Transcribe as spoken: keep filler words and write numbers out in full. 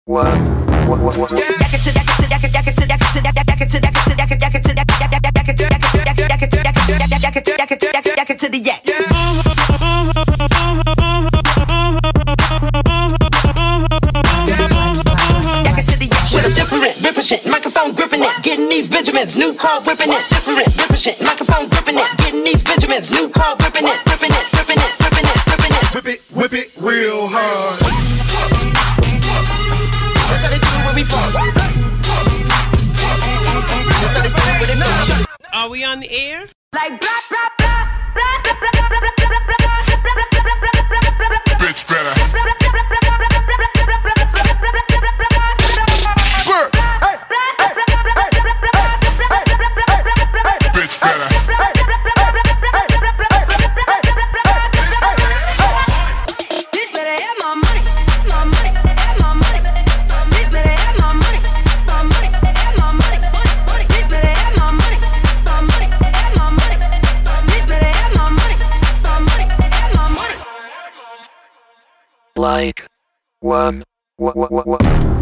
one, one, one, one. To the yak. With a different ripping shit, microphone gripping it, getting these Benjamins, new car whipping it. Different ripping shit, microphone gripping it, getting these Benjamins, new car whipping it, whipping it, whipping it, whipping it, whipping it. Whip it, whip it real hard. That's how they do when we fall. That's how they do when they fall. Are we on the air? Like blah blah blah blah blah blah blah blah Bitch better. Like one, what, what, what, what.